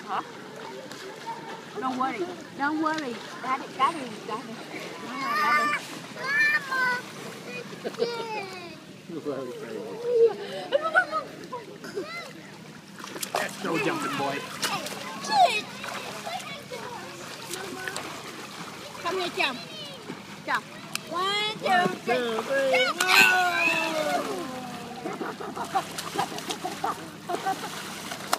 Huh? Don't worry. Don't worry. Got it. Got it. Got it. That's no jumping, boy. Come here, jump. Jump. 1, 2, 3.